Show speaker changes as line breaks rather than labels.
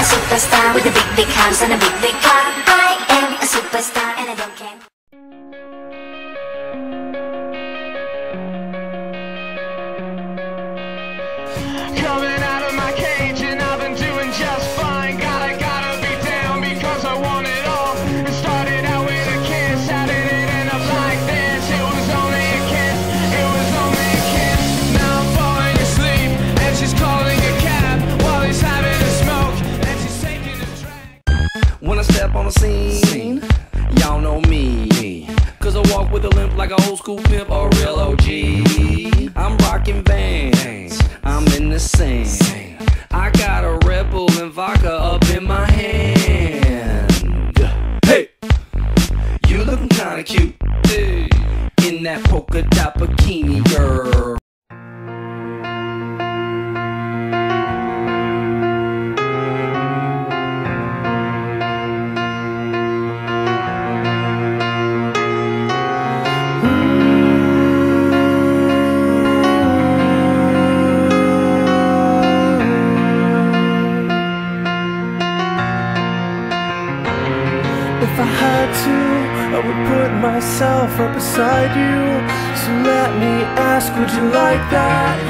superstar with a big, big house and a big, big car. I am a superstar and I don't care.
Coming out of my cage and I've been doing just fine. Gotta be down because I want it all. It started out with a kiss, how did it end up like this? It was only a kiss, it was only a kiss. Now I'm falling asleep and she's calling a cab while he's having a smoke and she's taking a drag.
When I step on the scene, y'all know me, cause I walk with a limp like an old school pimp or a real OG. I'm rocking Vans, I'm in the scene. I got a Red Bull and vodka up in my hand. Hey, you looking kinda cute, hey, in that polka dot bikini, girl.
If I had to, I would put myself right beside you. So let me ask, would you like that?